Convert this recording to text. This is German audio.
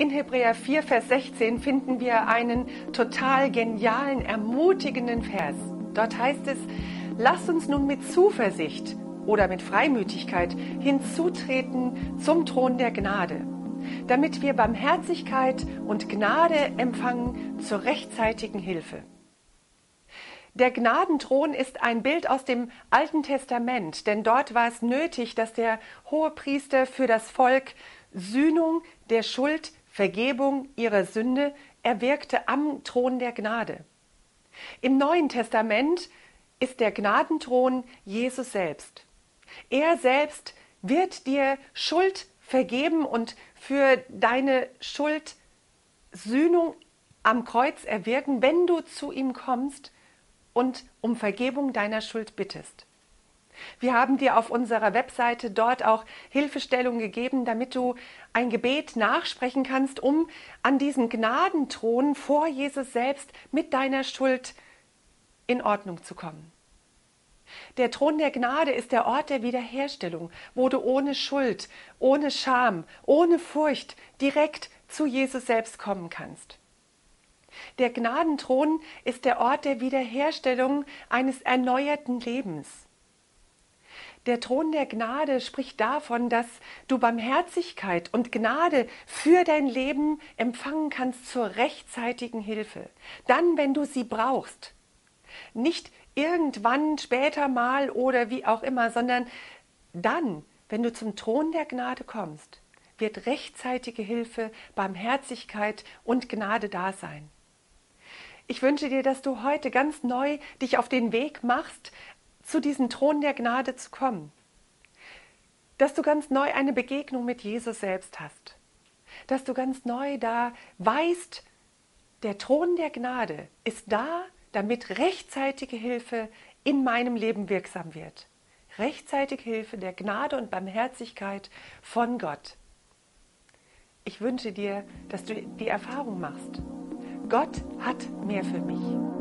In Hebräer 4, Vers 16 finden wir einen total genialen, ermutigenden Vers. Dort heißt es: Lasst uns nun mit Zuversicht oder mit Freimütigkeit hinzutreten zum Thron der Gnade, damit wir Barmherzigkeit und Gnade empfangen zur rechtzeitigen Hilfe. Der Gnadenthron ist ein Bild aus dem Alten Testament, denn dort war es nötig, dass der Hohepriester für das Volk Sühnung der Schuld, Vergebung ihrer Sünde erwirkte am Thron der Gnade. Im Neuen Testament ist der Gnadenthron Jesus selbst. Er selbst wird dir Schuld vergeben und für deine Schuld Sühnung am Kreuz erwirken, wenn du zu ihm kommst und um Vergebung deiner Schuld bittest. Wir haben dir auf unserer Webseite dort auch Hilfestellung gegeben, damit du ein Gebet nachsprechen kannst, um an diesen Gnadenthron vor Jesus selbst mit deiner Schuld in Ordnung zu kommen. Der Thron der Gnade ist der Ort der Wiederherstellung, wo du ohne Schuld, ohne Scham, ohne Furcht direkt zu Jesus selbst kommen kannst. Der Gnadenthron ist der Ort der Wiederherstellung eines erneuerten Lebens. Der Thron der Gnade spricht davon, dass du Barmherzigkeit und Gnade für dein Leben empfangen kannst zur rechtzeitigen Hilfe. Dann, wenn du sie brauchst. Nicht irgendwann, später mal oder wie auch immer, sondern dann, wenn du zum Thron der Gnade kommst, wird rechtzeitige Hilfe, Barmherzigkeit und Gnade da sein. Ich wünsche dir, dass du heute ganz neu dich auf den Weg machst, zu diesem Thron der Gnade zu kommen. Dass du ganz neu eine Begegnung mit Jesus selbst hast. Dass du ganz neu da weißt, der Thron der Gnade ist da, damit rechtzeitige Hilfe in meinem Leben wirksam wird. Rechtzeitige Hilfe der Gnade und Barmherzigkeit von Gott. Ich wünsche dir, dass du die Erfahrung machst. Gott hat mehr für mich.